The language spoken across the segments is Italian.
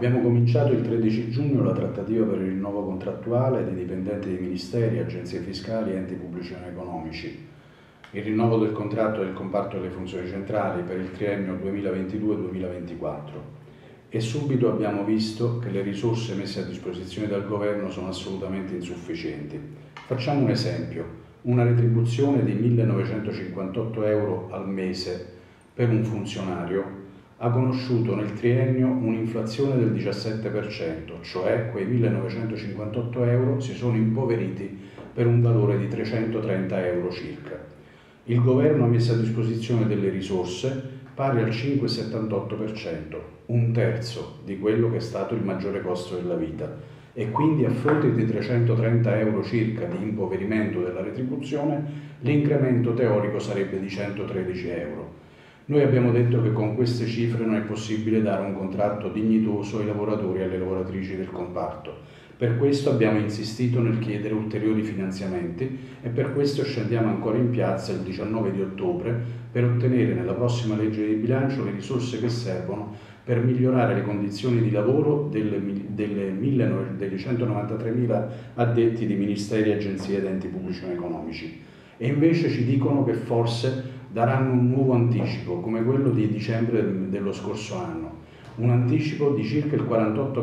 Abbiamo cominciato il 13 giugno la trattativa per il rinnovo contrattuale di dipendenti dei ministeri, agenzie fiscali e enti pubblici non economici. Il rinnovo del contratto del comparto delle funzioni centrali per il triennio 2022-2024. E subito abbiamo visto che le risorse messe a disposizione dal governo sono assolutamente insufficienti. Facciamo un esempio: una retribuzione di 1.958 euro al mese per un funzionario ha conosciuto nel triennio un'inflazione del 17%, cioè quei 1.958 euro si sono impoveriti per un valore di 330 euro circa. Il governo ha messo a disposizione delle risorse pari al 5,78%, un terzo di quello che è stato il maggiore costo della vita, e quindi a fronte di 330 euro circa di impoverimento della retribuzione, l'incremento teorico sarebbe di 113 euro. Noi abbiamo detto che con queste cifre non è possibile dare un contratto dignitoso ai lavoratori e alle lavoratrici del comparto. Per questo abbiamo insistito nel chiedere ulteriori finanziamenti e per questo scendiamo ancora in piazza il 19 di ottobre per ottenere nella prossima legge di bilancio le risorse che servono per migliorare le condizioni di lavoro delle 193.000 addetti di ministeri, agenzie ed enti pubblici non economici. E invece ci dicono che forse daranno un nuovo anticipo, come quello di dicembre dello scorso anno, un anticipo di circa il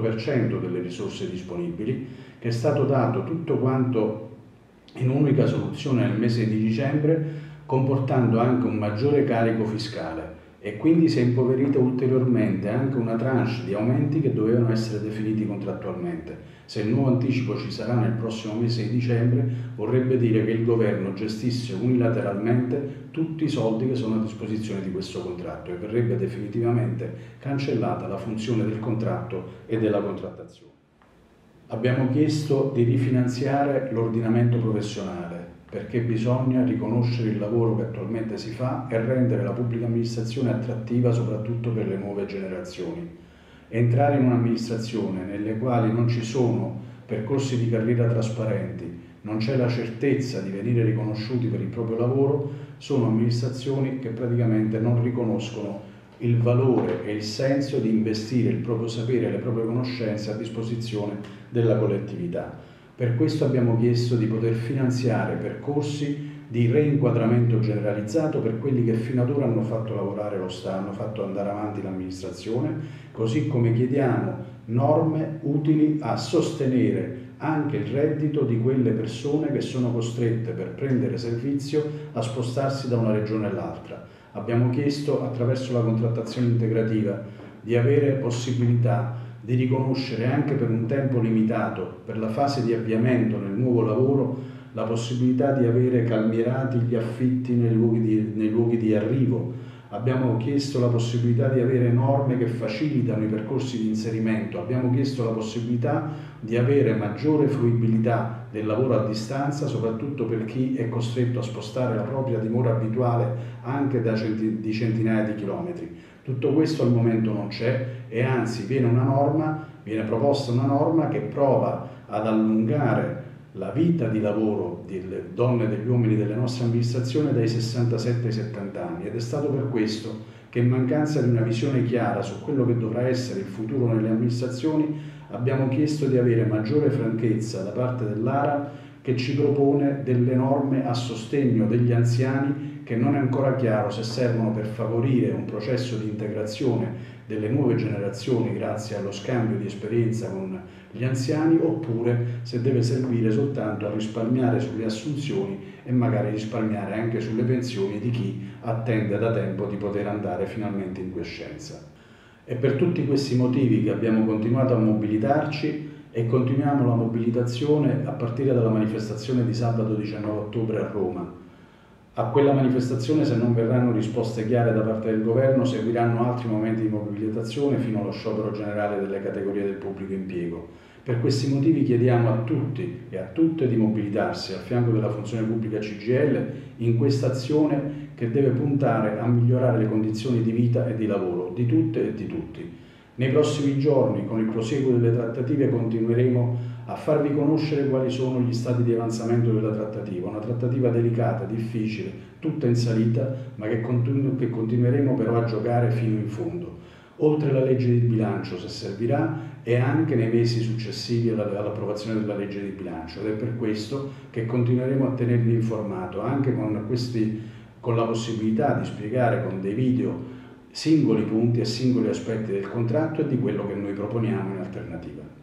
48% delle risorse disponibili, che è stato dato tutto quanto in un'unica soluzione nel mese di dicembre, comportando anche un maggiore carico fiscale, e quindi si è impoverita ulteriormente anche una tranche di aumenti che dovevano essere definiti contrattualmente. Se il nuovo anticipo ci sarà nel prossimo mese di dicembre, vorrebbe dire che il governo gestisse unilateralmente tutti i soldi che sono a disposizione di questo contratto e verrebbe definitivamente cancellata la funzione del contratto e della contrattazione. Abbiamo chiesto di rifinanziare l'ordinamento professionale, perché bisogna riconoscere il lavoro che attualmente si fa e rendere la pubblica amministrazione attrattiva soprattutto per le nuove generazioni. Entrare in un'amministrazione nelle quali non ci sono percorsi di carriera trasparenti, non c'è la certezza di venire riconosciuti per il proprio lavoro, sono amministrazioni che praticamente non riconoscono il valore e il senso di investire il proprio sapere e le proprie conoscenze a disposizione della collettività. Per questo abbiamo chiesto di poter finanziare percorsi di reinquadramento generalizzato per quelli che fino ad ora hanno fatto lavorare lo Stato, hanno fatto andare avanti l'amministrazione, così come chiediamo norme utili a sostenere anche il reddito di quelle persone che sono costrette per prendere servizio a spostarsi da una regione all'altra. Abbiamo chiesto attraverso la contrattazione integrativa di avere possibilità di riconoscere anche per un tempo limitato, per la fase di avviamento nel nuovo lavoro, la possibilità di avere calmierati gli affitti nei luoghi di arrivo. Abbiamo chiesto la possibilità di avere norme che facilitano i percorsi di inserimento, abbiamo chiesto la possibilità di avere maggiore fruibilità del lavoro a distanza, soprattutto per chi è costretto a spostare la propria dimora abituale anche di centinaia di chilometri. Tutto questo al momento non c'è e anzi viene proposta una norma che prova ad allungare la vita di lavoro delle donne e degli uomini delle nostre amministrazioni dai 67 ai 70 anni, ed è stato per questo che, in mancanza di una visione chiara su quello che dovrà essere il futuro nelle amministrazioni, abbiamo chiesto di avere maggiore franchezza da parte dell'ARA, che ci propone delle norme a sostegno degli anziani che non è ancora chiaro se servono per favorire un processo di integrazione delle nuove generazioni grazie allo scambio di esperienza con gli anziani, oppure se deve servire soltanto a risparmiare sulle assunzioni e magari risparmiare anche sulle pensioni di chi attende da tempo di poter andare finalmente in quiescenza. È per tutti questi motivi che abbiamo continuato a mobilitarci e continuiamo la mobilitazione a partire dalla manifestazione di sabato 19 ottobre a Roma. A quella manifestazione, se non verranno risposte chiare da parte del governo, seguiranno altri momenti di mobilitazione fino allo sciopero generale delle categorie del pubblico impiego. Per questi motivi chiediamo a tutti e a tutte di mobilitarsi a fianco della funzione pubblica CGIL in questa azione che deve puntare a migliorare le condizioni di vita e di lavoro di tutte e di tutti. Nei prossimi giorni, con il prosieguo delle trattative, continueremo a farvi conoscere quali sono gli stati di avanzamento della trattativa, una trattativa delicata, difficile, tutta in salita, ma che continueremo però a giocare fino in fondo. oltre la legge di bilancio se servirà e anche nei mesi successivi all'approvazione della legge di bilancio, ed è per questo che continueremo a tenervi informato anche con la possibilità di spiegare con dei video singoli punti e singoli aspetti del contratto e di quello che noi proponiamo in alternativa.